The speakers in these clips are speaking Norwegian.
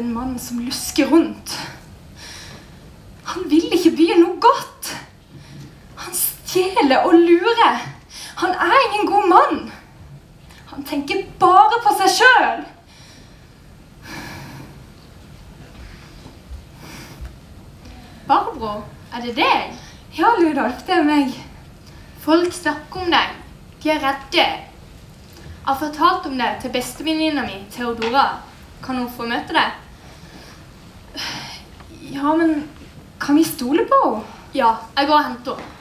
en mann som lusker rundt. Han vil ikke byen noe godt. Han stjeler og lurer. Han er ingen god mann. Han tenker bare på seg selv. Barbro, er det deg? Ja, Ludolf, det er meg. Folk snakker om deg. De er redde. Jeg har fortalt om deg til bestevenninna mi, Theodora. Kan hun få møte deg? Ja, men kan vi stole på henne? Ja, jeg går og henter henne.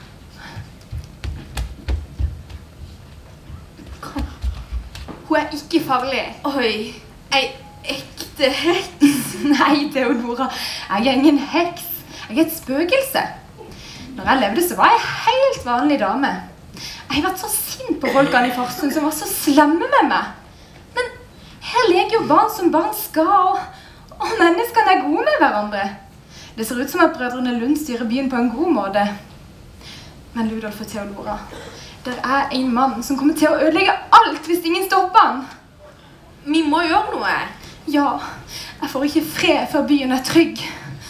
Kom. Hun er ikke farlig. Oi, ei ekte heks. Nei, Theodora, jeg er ingen heks. Jeg er et spøkelse. Når jeg levde, så var jeg en helt vanlig dame. Jeg har vært så sint på folkene i Farsund som var så slemme med meg. Men her leker jo barn som barn skal, og menneskene er gode med hverandre. Det ser ut som at brødrene Lund styrer byen på en god måte. Men Ludolf og Theodora, det er en mann som kommer til å ødelegge alt hvis ingen stopper han. Vi må gjøre noe. Ja, jeg får ikke fred før byen er trygg.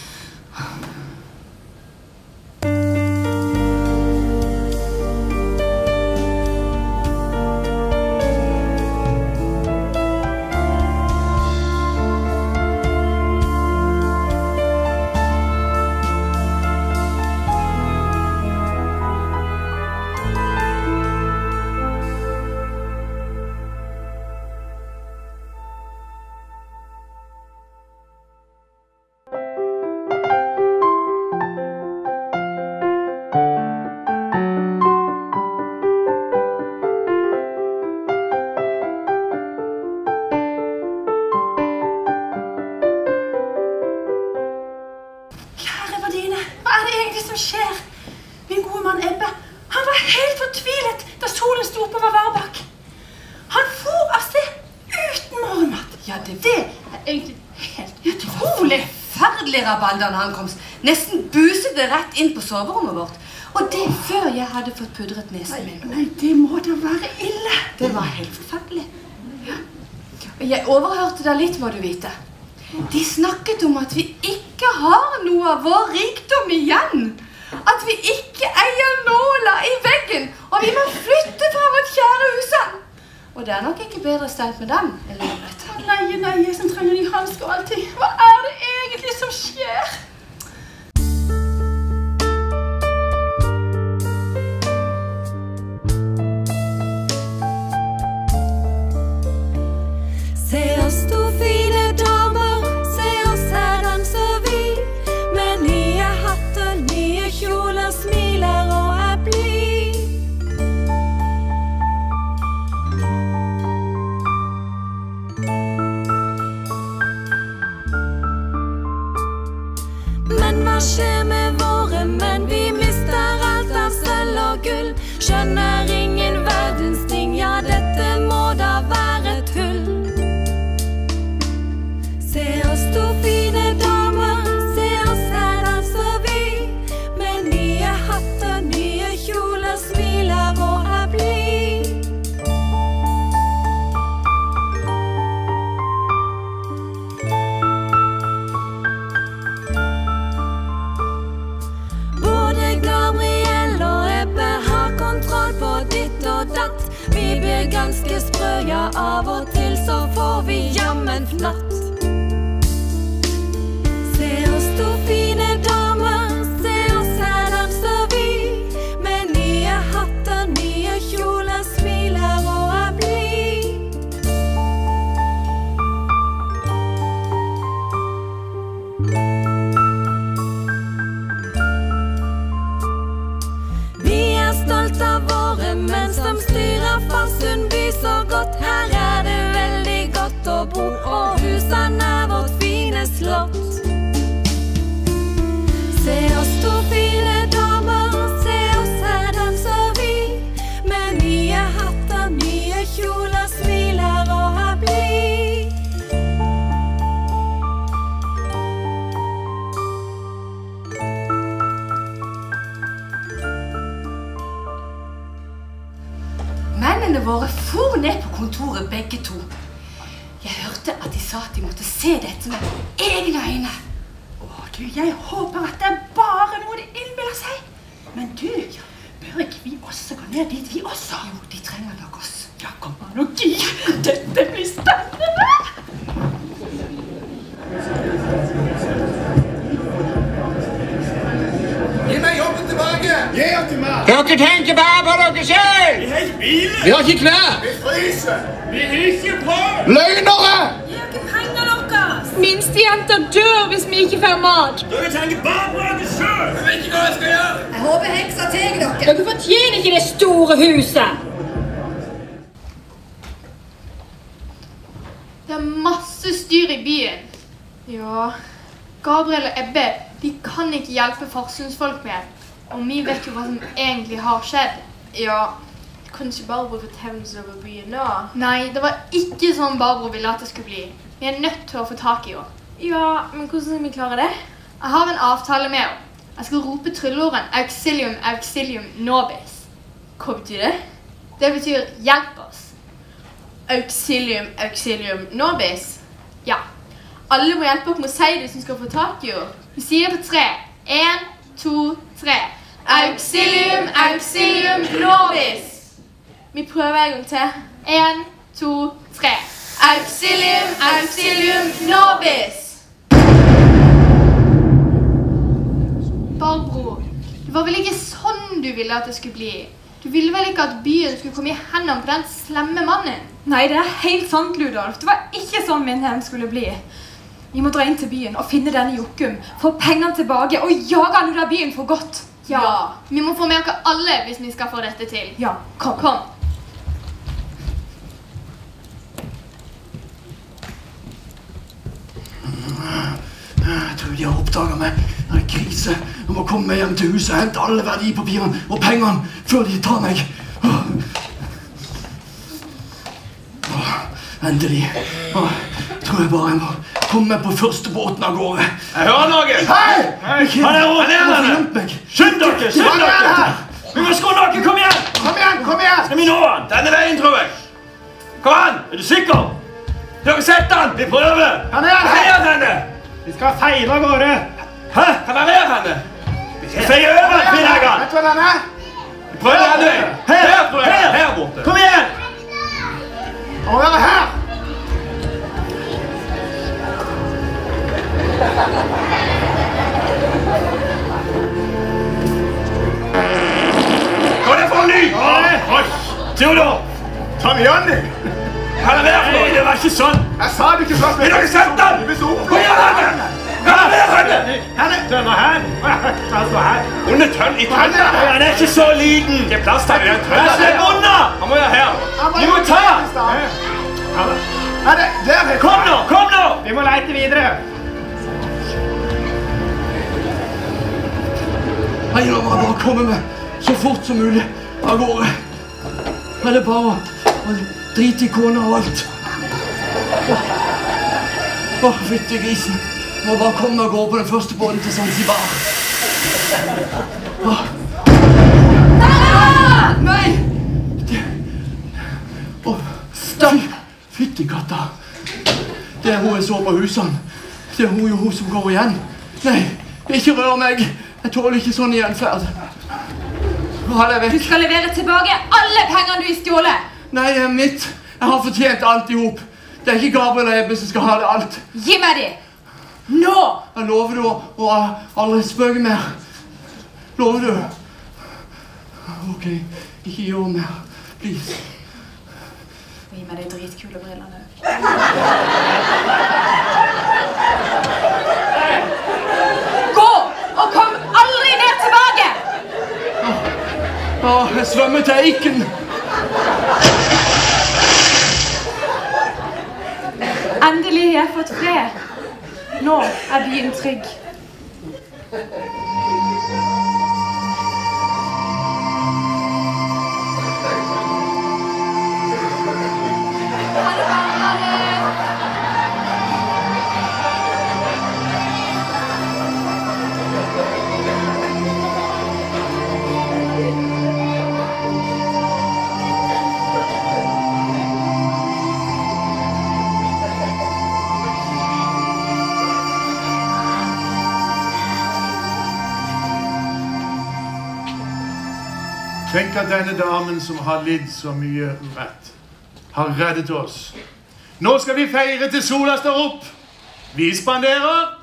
Hva er det egentlig som skjer? Min gode mann Ebbe, han var helt fortvilet da solen sto på Varbakk. Han for av sted uten morgenmat. Ja, det er egentlig helt utrolig. Forferdelig rabalder når han kom. Nesten buset det rett inn på soverommet vårt. Og det før jeg hadde fått pudret nesen min. Nei, det må da være ille. Det var helt forferdelig. Ja. Jeg overhørte da litt, må du vite. De snakket om at vi ikke har noe av vår rikdom igjen. At vi ikke eier nåla i veggen, og vi må flytte fra vårt kjære huset. Og det er nok ikke bedre stelt med dem, Elisabeth. Nei, som trenger de hansker alltid. Hva er det egentlig som skjer? Se oss to fine damer, se oss her danser vi. Med nye hatter, nye kjoler, smiler og er blid. Men hva skjer med våre menn? Vi mister alt av sølv og gull. Skjønner ingen verdens ting, ja dette må da være tull. Se oss to fine damer, se oss her danser vi. Med nye hatter, nye kjoler, smiler og er blid. Både Gabriel og Ebbe har kontroll på ditt og datt. Vi blir ganske sprø, ja av og til så får vi jammen fnatt. Se oss to fine damer, se oss her danser vi. Med nye hatter, nye kjoler, smiler og er blid. Vi er stolt av våre menn som styrer Farsund by så godt. Her er det veldig godt å bo, og husene er vårt fine slott. Se oss to fine damer, se oss her danser vi. Med nye hatter, nye kjoler, smiler og er blid. Mennene våre for ned på kontoret begge to. Jeg hørte hørte at de sa at de måtte se dette med egne øyne. Du, jeg håper at det er bare noe de innbiller seg. Men du, bør ikke vi også gå ned dit, vi også? Jo, de trenger nok oss. Ja, kom an og gir. Dette blir spennende. Gi meg jobben tilbake! Gi den til meg! Dere tenker bare på dere selv! Vi har ikke bilen! Vi har ikke klær! Vi fryser! Vi har ikke brød! Løgnere! Gi ikke penger deres! Minstejenter dør hvis vi ikke får mat. Dere tenker bare på dere selv! Jeg vet ikke hva jeg skal gjøre! Jeg håper heksa tar dere. Dere fortjener ikke det store huset. Det er masse styr i byen. Ja, Gabriel og Ebbe, de kan ikke hjelpe Farssundsfolk mer. Og vi vet jo hva som egentlig har skjedd. Ja, kanskje Barbro fortelles over byen nå? Nei, det var ikke sånn Barbro ville at det skulle bli. Vi er nødt til å få tak i henne. Ja, men hvordan skal vi klare det? Jeg har en avtale med henne. Jeg skal rope trylleorden Auxilium, Auxilium Nobis. Hva betyr det? Det betyr hjelp oss. Auxilium, Auxilium Nobis? Ja. Alle må hjelpe opp med å si det som skal få tak i henne. Vi sier det på 3. 1, 2, 3. Auxilium, Auxilium Nobis! Vi prøver en gang til. 1, 2, 3. Auxilium, Auxilium Nobis! Barbro, det var vel ikke sånn du ville at det skulle bli? Du ville vel ikke at byen skulle komme i hendene på den slemme mannen? Nei, det er helt sant, Ludolf. Det var ikke sånn min hevn skulle bli. Vi må dra inn til byen og finne denne Jokum, få pengene tilbake og jage han ut av byen for godt. Ja. Vi må få med oss alle hvis vi skal få dette til. Ja, kom. Jeg tror de har oppdaget meg. Det er krise. Jeg må komme meg hjem til huset og hente alle verdipapirene og pengene før de tar meg. Endelig. Tror jeg bare jeg må komme meg på første båten av gårde. Jeg hører noe! Hei! Han er meg. Skynd dere! Vi må skåre noe! Kom igjen! Kom igjen! Skal vi nå han? Denne veien, tror jeg. Kom an! Er du sikker? Dere setter han! Vi prøver! Han er Hei, henne! Vi skal feire av gårde. Hæ? Kan være henne? Vi skal feie over, Finnegan! Vet du hva den er? Vi prøver denne veien. Her, tror jeg. Her borte. Kom igjen! Å være her! Hva er det for en lyd? Oi! Theodor! Ta meg igjen, deg! Hva er det for noe? Det var ikke sånn! Jeg sa det ikke først. Vil dere sette den? Kom igjen, henne! Hva er det henne? Tønner her. Han står her. Hun er tønn i tønner. Han er ikke så liten. Det er plass til den tønner. Slipp unna! Han må være her. Vi må ta! Kom nå! Vi må leite videre. Nei, nå må jeg bare komme meg så fort som mulig av gårde. Er det bare å drite i kona og alt. Fytti grisen. Må bare komme meg og gå på den første båten til Zanzibar. Nei! Stopp! Fytti katta. Det er hun jeg så på husene. Det er hun som går igjen. Nei, ikke rør meg. Jeg tåler ikke sånn gjenferd. Du skal levere tilbake alle pengene du har stjålet. Nei, det er mitt. Jeg har fortjent alt i hop. Det er ikke Gabriel og Ebbe som skal ha det alt. Gi meg de! Nå! Jeg lover du å aldri spøke mer. Lover du? Ok, ikke gjør mer. Please. Gi meg de dritkule brillene. Gå! Og kom aldri ned tilbake! Jeg svømmer til eiken. Endelig har jeg fått fred. Nå er byen trygg. Tenk at denne damen som har lidd så mye urett, har reddet oss. Nå skal vi feire til sola står opp. Vi spanderer.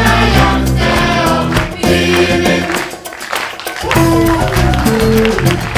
Thank you.